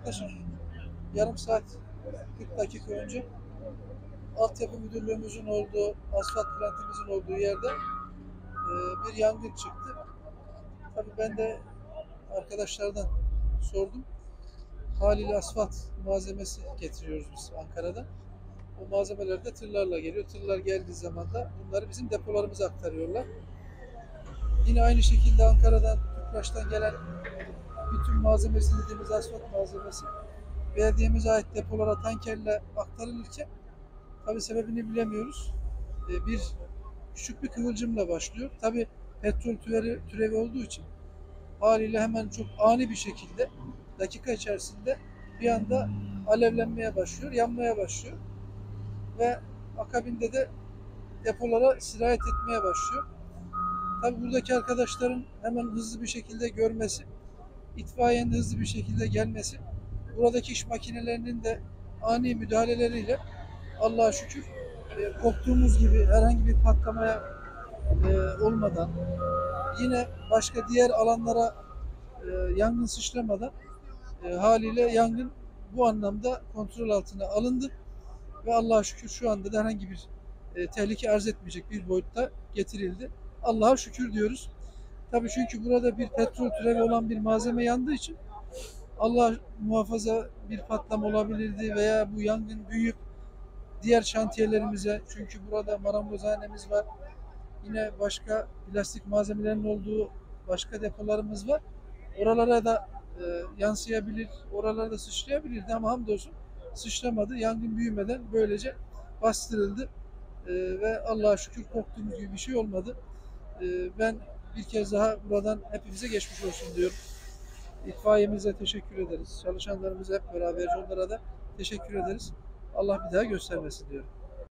yaklaşık yarım saat 40 dakika önce altyapı müdürlüğümüzün olduğu, asfalt plantimizin olduğu yerde bir yangın çıktı. Tabii ben de arkadaşlardan sordum. Haliyle asfalt malzemesi getiriyoruz biz Ankara'da. O malzemeler de tırlarla geliyor. Tırlar geldiği zaman da bunları bizim depolarımıza aktarıyorlar. Yine aynı şekilde Ankara'dan, Tüpraş'tan gelen bütün malzemesi dediğimiz asfalt malzemesi belediyemize ait depolara tankerle aktarılırken tabii sebebini bilemiyoruz. Bir küçük bir kıvılcımla başlıyor. Tabii petrol türevi olduğu için haliyle hemen çok ani bir şekilde dakika içerisinde bir anda alevlenmeye başlıyor, yanmaya başlıyor ve akabinde de depolara sirayet etmeye başlıyor. Tabii buradaki arkadaşların hemen hızlı bir şekilde görmesi, itfaiyenin hızlı bir şekilde gelmesi, buradaki iş makinelerinin de ani müdahaleleriyle Allah'a şükür korktuğumuz gibi herhangi bir patlamaya olmadan, yine başka diğer alanlara yangın sıçramadan haliyle yangın bu anlamda kontrol altına alındı ve Allah'a şükür şu anda da herhangi bir tehlike arz etmeyecek bir boyutta getirildi. Allah'a şükür diyoruz. Tabii çünkü burada bir petrol türevi olan bir malzeme yandığı için Allah muhafaza bir patlama olabilirdi veya bu yangın büyüyüp diğer şantiyelerimize, çünkü burada marangozhanemiz var, yine başka plastik malzemelerin olduğu başka depolarımız var. Oralara da yansıyabilir, oralara da sıçrayabilirdi ama hamdolsun sıçramadı. Yangın büyümeden böylece bastırıldı. Ve Allah'a şükür korktuğumuz gibi bir şey olmadı. Ben bir kez daha buradan hepimize geçmiş olsun diyorum. İtfaiyemize teşekkür ederiz. Çalışanlarımıza hep beraber onlara da teşekkür ederiz. Allah bir daha göstermesin diyorum.